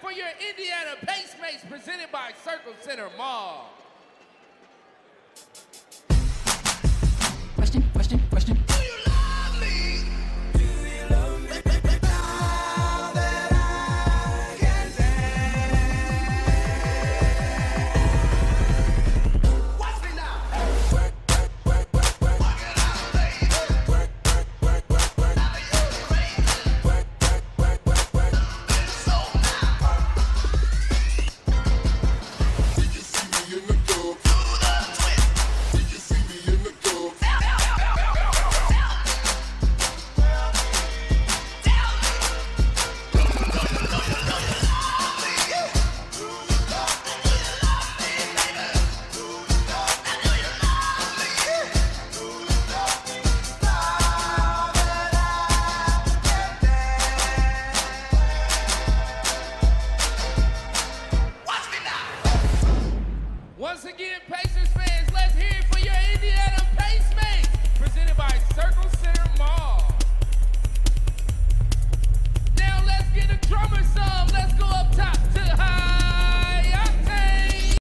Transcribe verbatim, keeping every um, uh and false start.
for your Indiana Pacemates presented by Circle Center Mall. Question, question, question. Do you love me? Do you love me? Now that I can dance. Watch me now. Work, work, work, work, work. Work it out, baby. Work, work, work, work, work. Now you're crazy. Work, work, work, work, work. It's so now. Did you see me in the club? Do the twist. Did you see me in the club? Once again, Pacers fans, let's hear it for your Indiana Pacemates.